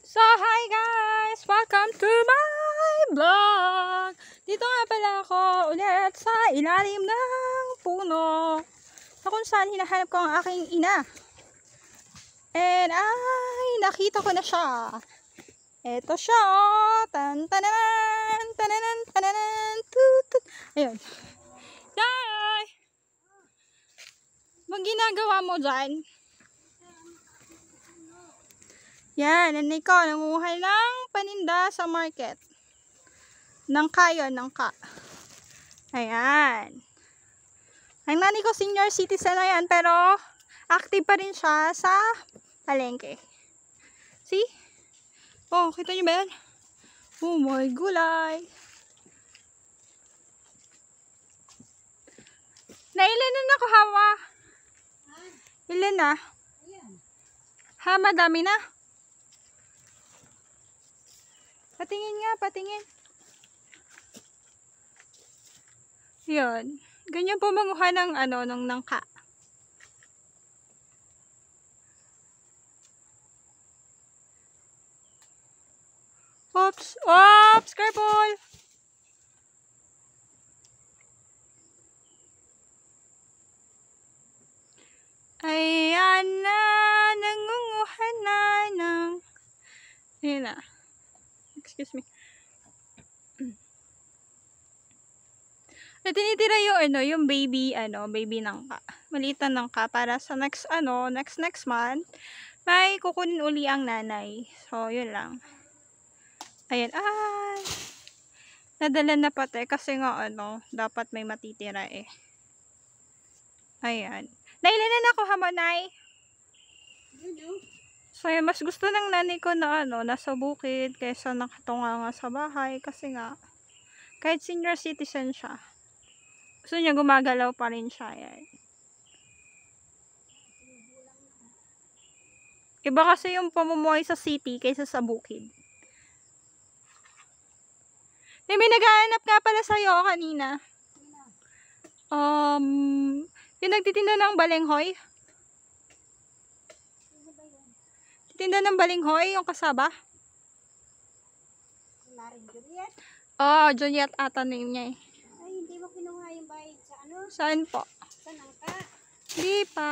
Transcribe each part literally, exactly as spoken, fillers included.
So, hi guys! Welcome to my vlog! Dito nga pala ako ulit sa ilalim ng puno na kung saan hinahanap ko ang aking ina. And ay, nakita ko na siya. Ito siya, oh! Tan tananan, tananan, tananan, tutut. Ayun. Hi! Anong ginagawa mo dyan? Yan, nanay ko, nangunguhay ng paninda sa market. Nangka yun, nangka. Ayan. Ang nanay ko, senior citizen na yan, pero active pa rin siya sa palengke. See? Oh, kita niyo ba yan? Oh my gulay. Nailan na ako, Hawa? Ilan na? Ha, madami na? Patingin nga, patingin. Yun. Ganyan po manguha ng ano, ng nangka. Oops! Oops! Careful! Ayan na, nangunguha na ng... Ayan na. Excuse me. Na tinitira yung ano, yung baby ano, baby nangka. Maliit na nangka para sa next ano, next next month may kukunin uli ang nanay. So, yun lang. Ayan, ay. Nadala na pati kasi nga ano, dapat may matitira eh. Ayan. Nailan na ako, Hamonay. So, yun, mas gusto ng nanay ko na ano, nasa bukid kaysa nakatunga nga sa bahay kasi nga kahit senior citizen siya, gusto niya gumagalaw pa rin siya. Yan. Iba kasi yung pamumuhay sa city kaysa sa bukid. Eh, may naghahanap nga pala sa'yo kanina. Um, yung nagtitinda ng balenghoy. Tinda ng balinghoy, yung kasaba. Juliet? Oo, oh, Juliet ata name niya eh. Ay, hindi mo kinuha yung bayad sa ano? Saan po? Sa nangka. Hindi pa.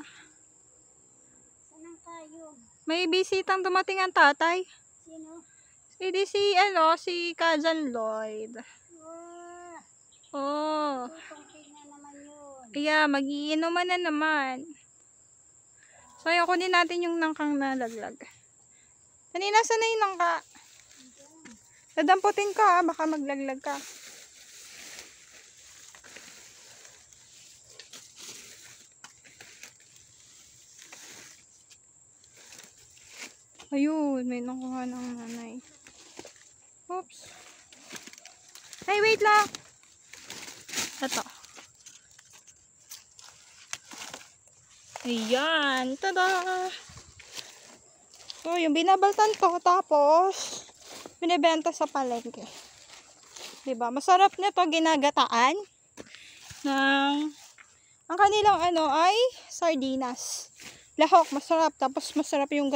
Sa nangka yun. May bisitang dumating ang tatay. Sino? Hindi si, ano, si Cousin Lloyd. Wow! Oh. Tutungkin na naman yun. Kaya, mag-iinuman na naman. So, ayun, kunin natin yung nangkang nalaglag. Kanina, saan na yung nangka? Dadamputin ka, baka maglaglag ka. Ayun, may nakuha ng nanay. Oops. Ay, wait lang. Ito. Ayan. Tada! So, yung binabaltan to, tapos binibenta sa palengke. Diba? Masarap nito ginagataan ng ang kanilang ano ay sardinas. Lahok, masarap. Tapos masarap yung